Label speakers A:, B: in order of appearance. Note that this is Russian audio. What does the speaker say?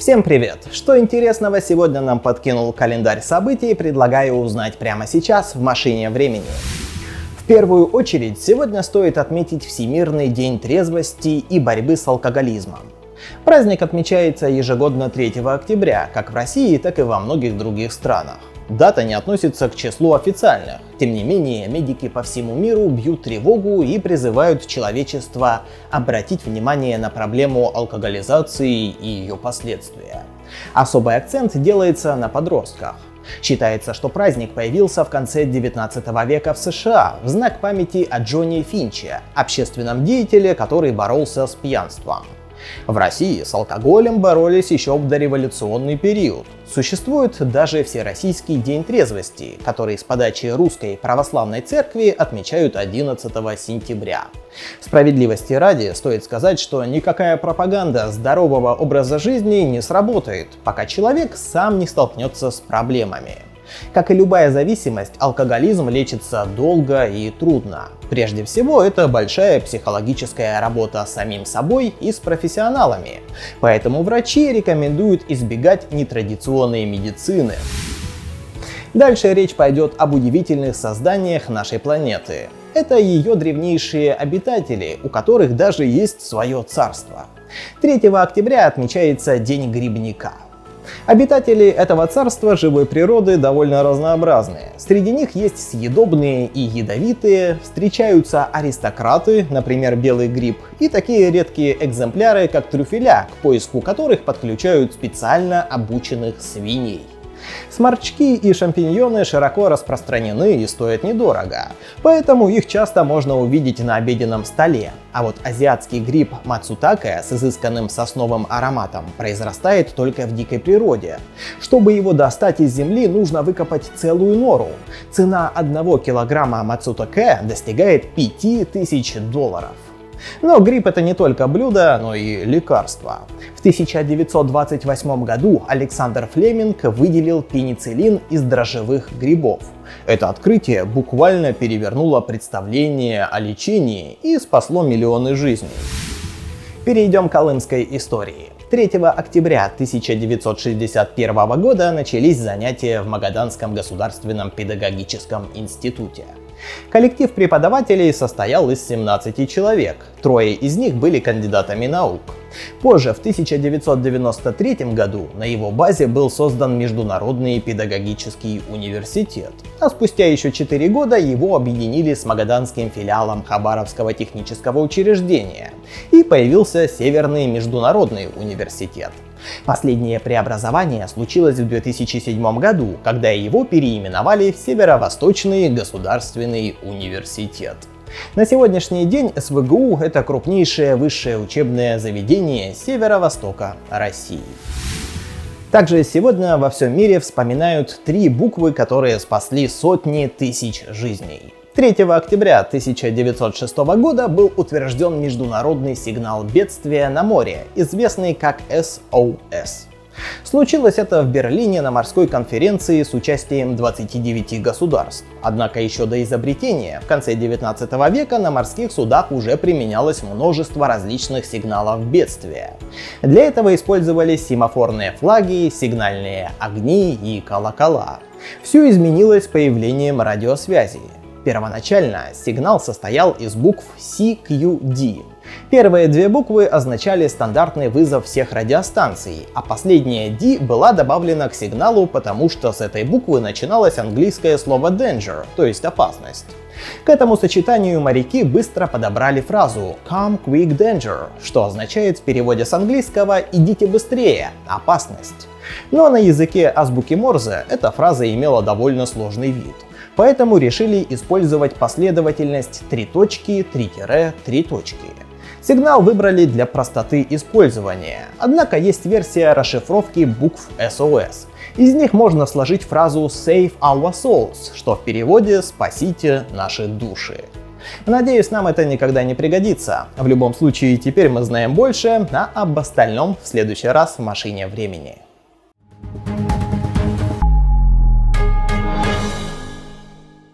A: Всем привет! Что интересного сегодня нам подкинул календарь событий, предлагаю узнать прямо сейчас в машине времени. В первую очередь, сегодня стоит отметить Всемирный день трезвости и борьбы с алкоголизмом. Праздник отмечается ежегодно 3 октября, как в России, так и во многих других странах. Дата не относится к числу официальных. Тем не менее, медики по всему миру бьют тревогу и призывают человечество обратить внимание на проблему алкоголизации и ее последствия. Особый акцент делается на подростках. Считается, что праздник появился в конце 19 века в США в знак памяти о Джонни Финче, общественном деятеле, который боролся с пьянством. В России с алкоголем боролись еще в дореволюционный период. Существует даже Всероссийский день трезвости, который с подачи Русской Православной Церкви отмечают 11 сентября. Справедливости ради стоит сказать, что никакая пропаганда здорового образа жизни не сработает, пока человек сам не столкнется с проблемами. Как и любая зависимость, алкоголизм лечится долго и трудно. Прежде всего, это большая психологическая работа с самим собой и с профессионалами. Поэтому врачи рекомендуют избегать нетрадиционной медицины. Дальше речь пойдет об удивительных созданиях нашей планеты. Это ее древнейшие обитатели, у которых даже есть свое царство. 3 октября отмечается День грибника. Обитатели этого царства живой природы довольно разнообразные. Среди них есть съедобные и ядовитые, встречаются аристократы, например, белый гриб, и такие редкие экземпляры, как трюфеля, к поиску которых подключают специально обученных свиней. Сморчки и шампиньоны широко распространены и стоят недорого, поэтому их часто можно увидеть на обеденном столе. А вот азиатский гриб мацутаке с изысканным сосновым ароматом произрастает только в дикой природе. Чтобы его достать из земли, нужно выкопать целую нору. Цена 1 килограмма мацутаке достигает $5000. Но гриб — это не только блюдо, но и лекарство. В 1928 году Александр Флеминг выделил пенициллин из дрожжевых грибов. Это открытие буквально перевернуло представление о лечении и спасло миллионы жизней. Перейдем к колымской истории. 3 октября 1961 года начались занятия в Магаданском государственном педагогическом институте. Коллектив преподавателей состоял из 17 человек, 3 из них были кандидатами наук. Позже, в 1993 году, на его базе был создан Международный педагогический университет, а спустя еще 4 года его объединили с магаданским филиалом Хабаровского технического учреждения, и появился Северный международный университет. Последнее преобразование случилось в 2007 году, когда его переименовали в Северо-Восточный государственный университет. На сегодняшний день СВГУ — это крупнейшее высшее учебное заведение северо-востока России. Также сегодня во всем мире вспоминают 3 буквы, которые спасли сотни тысяч жизней. 3 октября 1906 года был утвержден международный сигнал бедствия на море, известный как SOS. Случилось это в Берлине на морской конференции с участием 29 государств. Однако еще до изобретения, в конце 19 века, на морских судах уже применялось множество различных сигналов бедствия. Для этого использовались семафорные флаги, сигнальные огни и колокола. Все изменилось с появлением радиосвязи. Первоначально сигнал состоял из букв CQD. Первые 2 буквы означали стандартный вызов всех радиостанций, а последняя D была добавлена к сигналу, потому что с этой буквы начиналось английское слово danger, то есть опасность. К этому сочетанию моряки быстро подобрали фразу «Come quick danger», что означает в переводе с английского «идите быстрее, опасность». Но на языке азбуки Морзе эта фраза имела довольно сложный вид. Поэтому решили использовать последовательность 3 точки, 3 точки. Сигнал выбрали для простоты использования, однако есть версия расшифровки букв SOS. Из них можно сложить фразу «Save our souls», что в переводе «Спасите наши души». Надеюсь, нам это никогда не пригодится. В любом случае, теперь мы знаем больше, а об остальном в следующий раз в машине времени.